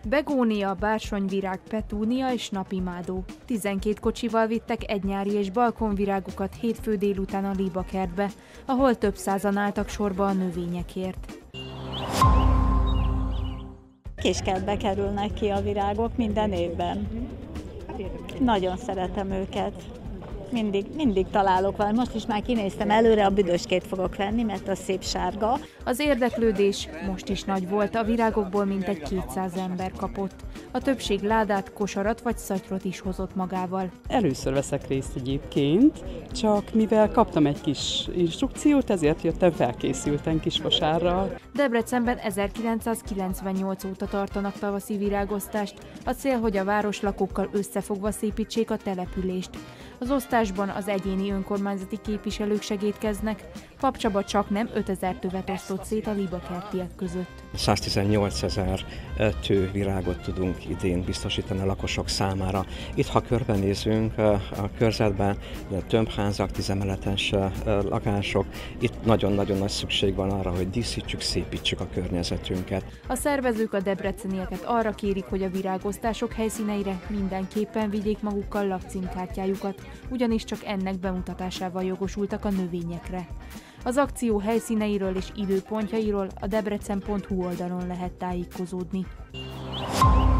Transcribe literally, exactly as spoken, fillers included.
Begónia, bársonyvirág, petúnia és napimádó. tizenkét kocsival vittek egynyári és balkonvirágokat hétfő délután a Libakertbe, ahol több százan álltak sorba a növényekért. Kiskertbe kerülnek ki a virágok minden évben. Nagyon szeretem őket. Mindig, mindig találok valami. Most is már kinéztem előre, a büdöskét fogok venni, mert az szép sárga. Az érdeklődés most is nagy volt, a virágokból mintegy kétszáz ember kapott. A többség ládát, kosarat vagy szatyrot is hozott magával. Először veszek részt egyébként, csak mivel kaptam egy kis instrukciót, ezért jöttem felkészülten kis kosárral. Debrecenben ezerkilencszázkilencvennyolc óta tartanak tavaszi virágosztást. A cél, hogy a városlakókkal összefogva szépítsék a települést. Az osztásban az egyéni önkormányzati képviselők segédkeznek. Pap Csaba csaknem ötezer tövet osztott szét a libakertiek között. száztizennyolc ezer tő virágot tudunk idén biztosítani a lakosok számára. Itt, ha körbenézünk a körzetben, tömbházak, tízemeletes lakások, itt nagyon-nagyon nagy szükség van arra, hogy díszítsük, szépítsük a környezetünket. A szervezők a debrecenieket arra kérik, hogy a virágosztások helyszíneire mindenképpen vigyék magukkal lakcímkártyájukat, ugyanis csak ennek bemutatásával jogosultak a növényekre. Az akció helyszíneiről és időpontjairól a debrecen pont hu oldalon lehet tájékozódni.